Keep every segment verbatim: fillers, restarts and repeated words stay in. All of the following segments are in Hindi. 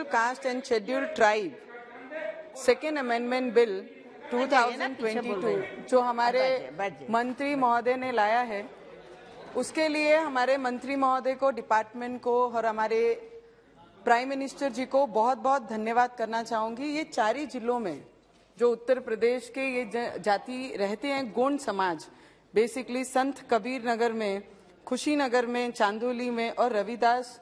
Cast and scheduled tribe second amendment bill दो हज़ार बाईस जो हमारे मंत्री महोदय ने लाया है, उसके लिए हमारे मंत्री महोदय को, डिपार्टमेंट को और हमारे प्राइम मिनिस्टर जी को बहुत बहुत धन्यवाद करना चाहूंगी। ये चार ही जिलों में जो उत्तर प्रदेश के ये जाति रहते हैं, गोंड समाज, बेसिकली संत कबीर नगर में, खुशीनगर में, चांदोली में और रविदास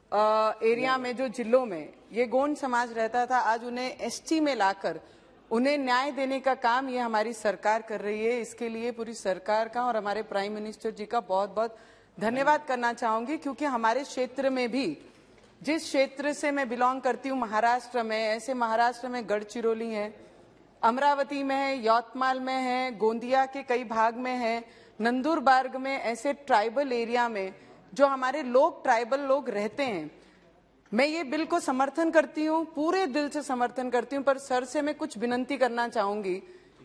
एरिया में, जो जिलों में ये गोंड समाज रहता था, आज उन्हें एसटी में लाकर उन्हें न्याय देने का काम ये हमारी सरकार कर रही है। इसके लिए पूरी सरकार का और हमारे प्राइम मिनिस्टर जी का बहुत बहुत धन्यवाद करना चाहूंगी, क्योंकि हमारे क्षेत्र में भी, जिस क्षेत्र से मैं बिलोंग करती हूँ महाराष्ट्र में, ऐसे महाराष्ट्र में गढ़चिरौली है, अमरावती में है, यवतमाल में है, गोंदिया के कई भाग में है, नंदुरबार में, ऐसे ट्राइबल एरिया में जो हमारे लोग ट्राइबल लोग रहते हैं। मैं ये बिल को समर्थन करती हूँ, पूरे दिल से समर्थन करती हूँ, पर सर से मैं कुछ विनती करना चाहूंगी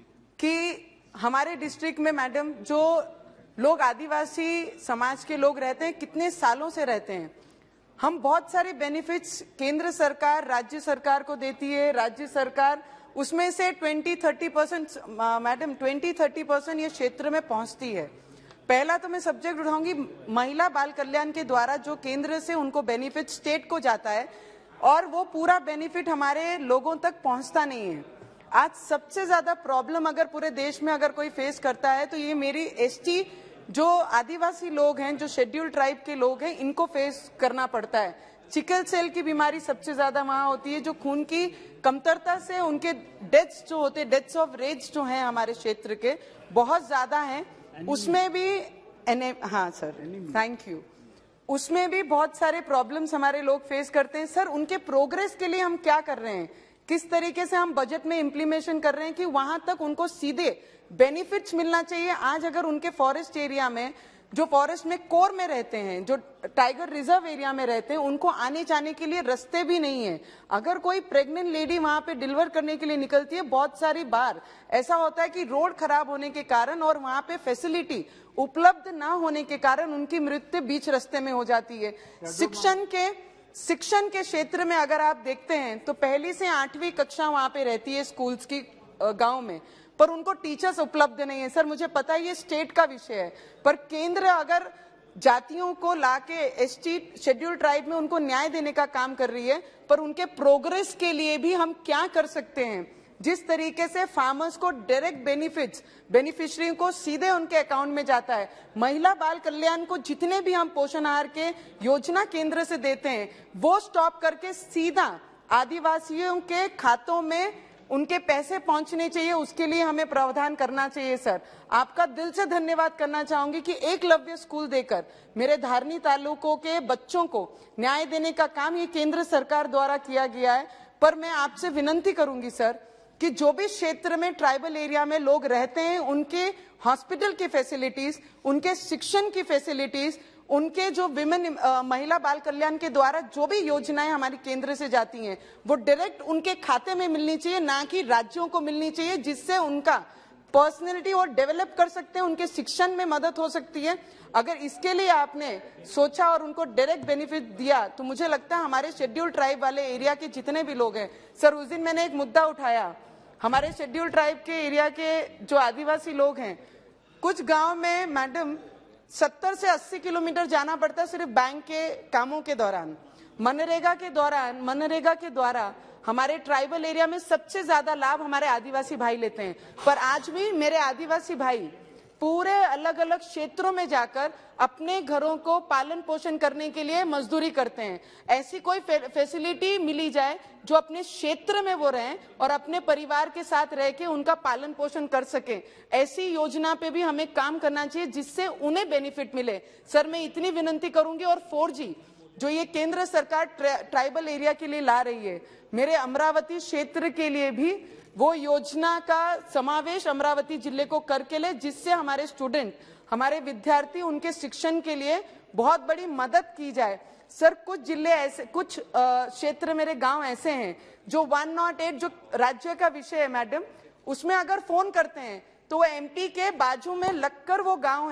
कि हमारे डिस्ट्रिक्ट में मैडम जो लोग आदिवासी समाज के लोग रहते हैं, कितने सालों से रहते हैं, हम बहुत सारे बेनिफिट्स केंद्र सरकार राज्य सरकार को देती है, राज्य सरकार उसमें से बीस तीस परसेंट मैडम बीस तीस परसेंट ये क्षेत्र में पहुंचती है। पहला तो मैं सब्जेक्ट उठाऊंगी, महिला बाल कल्याण के द्वारा जो केंद्र से उनको बेनिफिट स्टेट को जाता है और वो पूरा बेनिफिट हमारे लोगों तक पहुंचता नहीं है। आज सबसे ज्यादा प्रॉब्लम अगर पूरे देश में अगर कोई फेस करता है तो ये मेरी एसटी जो आदिवासी लोग हैं, जो शेड्यूल्ड ट्राइब के लोग हैं, इनको फेस करना पड़ता है। चिकल सेल की बीमारी सबसे ज्यादा वहां होती है, जो खून की कमतरता से उनके डेथ्स जो होते हैं, डेथ्स ऑफ रेज जो हैं हमारे क्षेत्र के बहुत ज्यादा हैं। उसमें भी एने, हाँ सर, थैंक यू, उसमें भी बहुत सारे प्रॉब्लम्स हमारे लोग फेस करते हैं। सर, उनके प्रोग्रेस के लिए हम क्या कर रहे हैं, किस तरीके से हम बजट में इम्प्लीमेशन कर रहे हैं कि वहां तक उनको सीधे बेनिफिट्स मिलना चाहिए। आज अगर उनके फॉरेस्ट एरिया में, जो फॉरेस्ट में कोर में रहते हैं, जो टाइगर रिजर्व एरिया में रहते हैं, उनको आने जाने के लिए रास्ते भी नहीं है। अगर कोई प्रेग्नेंट लेडी वहां पे डिलीवर करने के लिए निकलती है, बहुत सारी बार ऐसा होता है कि रोड खराब होने के कारण और वहां पे फैसिलिटी उपलब्ध ना होने के कारण उनकी मृत्यु बीच रास्ते में हो जाती है। शिक्षण के शिक्षण के क्षेत्र में अगर आप देखते हैं तो पहली से आठवीं कक्षा वहां पे रहती है स्कूल्स की गांव में, पर उनको टीचर्स उपलब्ध नहीं है। सर, मुझे पता है ये स्टेट का विषय है, पर केंद्र अगर जातियों को लाके एसटी शेड्यूल ट्राइब में उनको न्याय देने का काम कर रही है, पर उनके प्रोग्रेस के लिए भी हम क्या कर सकते हैं। जिस तरीके से फार्मर्स को डायरेक्ट बेनिफिट्स बेनिफिशियरी को सीधे उनके अकाउंट में जाता है, महिला बाल कल्याण को जितने भी हम पोषण आहार के योजना केंद्र से देते हैं, वो स्टॉप करके सीधा आदिवासियों के खातों में उनके पैसे पहुंचने चाहिए। उसके लिए हमें प्रावधान करना चाहिए। सर, आपका दिल से धन्यवाद करना चाहूंगी कि एकलव्य स्कूल देकर मेरे धारनी तालुकों के बच्चों को न्याय देने का काम ये केंद्र सरकार द्वारा किया गया है। पर मैं आपसे विनती करूंगी सर कि जो भी क्षेत्र में ट्राइबल एरिया में लोग रहते हैं, उनके हॉस्पिटल की फैसिलिटीज, उनके शिक्षण की फैसिलिटीज, उनके जो विमेन महिला बाल कल्याण के द्वारा जो भी योजनाएं हमारी केंद्र से जाती हैं, वो डायरेक्ट उनके खाते में मिलनी चाहिए, ना कि राज्यों को मिलनी चाहिए, जिससे उनका पर्सनैलिटी और डेवलप कर सकते हैं, उनके शिक्षण में मदद हो सकती है। अगर इसके लिए आपने सोचा और उनको डायरेक्ट बेनिफिट दिया तो मुझे लगता है हमारे शेड्यूल ट्राइब वाले एरिया के जितने भी लोग हैं, सर उस दिन मैंने एक मुद्दा उठाया, हमारे शेड्यूल ट्राइब के एरिया के जो आदिवासी लोग हैं, कुछ गांव में मैडम सत्तर से अस्सी किलोमीटर जाना पड़ता है सिर्फ बैंक के कामों के दौरान। मनरेगा के दौरान मनरेगा के द्वारा हमारे ट्राइबल एरिया में सबसे ज्यादा लाभ हमारे आदिवासी भाई लेते हैं, पर आज भी मेरे आदिवासी भाई पूरे अलग अलग क्षेत्रों में जाकर अपने घरों को पालन पोषण करने के लिए मजदूरी करते हैं। ऐसी कोई फैसिलिटी मिली जाए जो अपने क्षेत्र में वो रहें और अपने परिवार के साथ रह के उनका पालन पोषण कर सके, ऐसी योजना पे भी हमें काम करना चाहिए जिससे उन्हें बेनिफिट मिले। सर, मैं इतनी विनती करूंगी, और फोर जी जो ये केंद्र सरकार ट्राइबल एरिया के लिए ला रही है, मेरे अमरावती क्षेत्र के लिए भी वो योजना का समावेश अमरावती जिले को करके ले, जिससे हमारे स्टूडेंट, हमारे विद्यार्थी, उनके शिक्षण के लिए बहुत बड़ी मदद की जाए। सर, कुछ जिले ऐसे, कुछ क्षेत्र मेरे गांव ऐसे हैं जो एक सौ आठ जो राज्य का विषय है मैडम, उसमें अगर फोन करते हैं तो वो एमपी के बाजू में लगकर वो गांव है,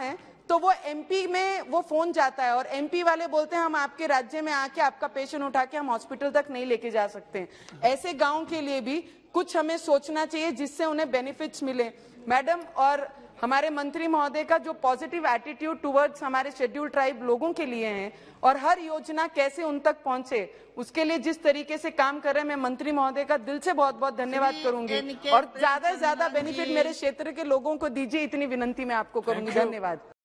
तो वो एमपी में वो फोन जाता है और एमपी वाले बोलते हैं हम आपके राज्य में आके आपका पेशेंट उठा के हम हॉस्पिटल तक नहीं लेके जा सकते। ऐसे गांव के लिए भी कुछ हमें सोचना चाहिए जिससे उन्हें बेनिफिट्स मिले। मैडम और हमारे मंत्री महोदय का जो पॉजिटिव एटीट्यूड टुवर्ड्स हमारे शेड्यूल ट्राइब लोगों के लिए है और हर योजना कैसे उन तक पहुंचे उसके लिए जिस तरीके से काम कर रहे हैं, मैं मंत्री महोदय का दिल से बहुत बहुत धन्यवाद करूंगी और ज्यादा से ज्यादा बेनिफिट मेरे क्षेत्र के लोगों को दीजिए, इतनी विनंती मैं आपको करूंगी। धन्यवाद।